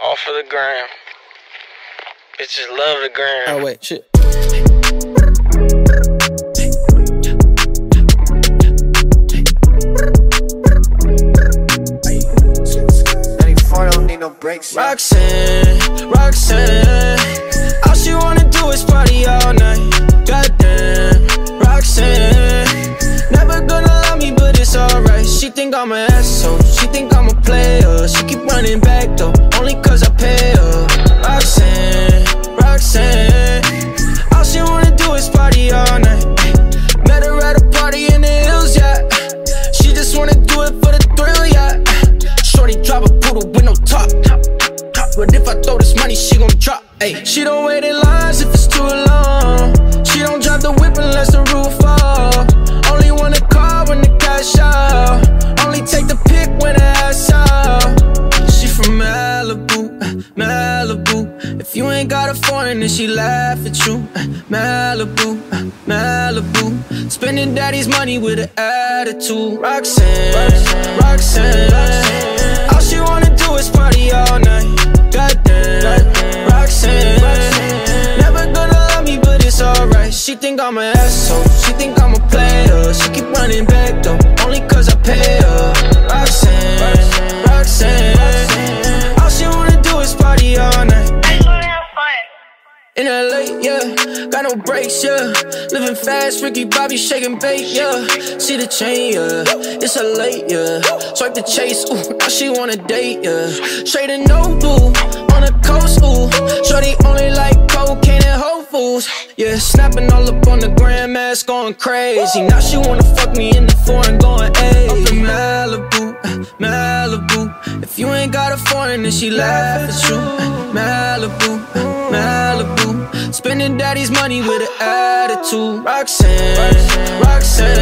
All for the gram. Bitches love the gram. Oh, wait, shit. Don't need no breaks. Roxanne, all she wanna do is party all night. Goddamn, Roxanne, never gonna love me, but it's alright. She think I'm an asshole, she think I'm a player. She keep running back though, only cause I pay her. Roxanne, all she wanna do is party all night. Met her at a party in the hills, yeah. She just wanna do it for the thrill, yeah. Shorty drive a poodle with no top. But if I throw this money, she gon' drop. Ay. She don't wait in lines if it's too long. She don't drive the whip unless the roof off. Only want a car when the cash out. Only take the pic when the ass out. She from Malibu, Malibu. If you ain't got a foreign, then she laugh at you. Malibu, Malibu. Spending daddy's money with an attitude. Roxanne. All she wanna do is party all night. Goddamn, Roxanne, never gonna love me, but it's alright. She think I'm an asshole, she think I'm a player. She keep running back though, only cause I pay her. Roxanne, all she wanna do is party all night. In LA, yeah, got no brakes, yeah. Living fast, Ricky Bobby shaking bait, yeah. See the chain, yeah, it's a late, yeah. Swipe the chase, ooh, now she wanna date, yeah. Straight and no blue, on the coast, ooh. Shorty only like cocaine and Whole Foods, yeah. Snapping all up on the grandmas, going crazy. Now she wanna fuck me in the foreign, going ayy. Up in Malibu, Malibu. If you ain't got a foreign, then she laugh at you. Malibu, Malibu. Spending daddy's money with an attitude. Roxanne,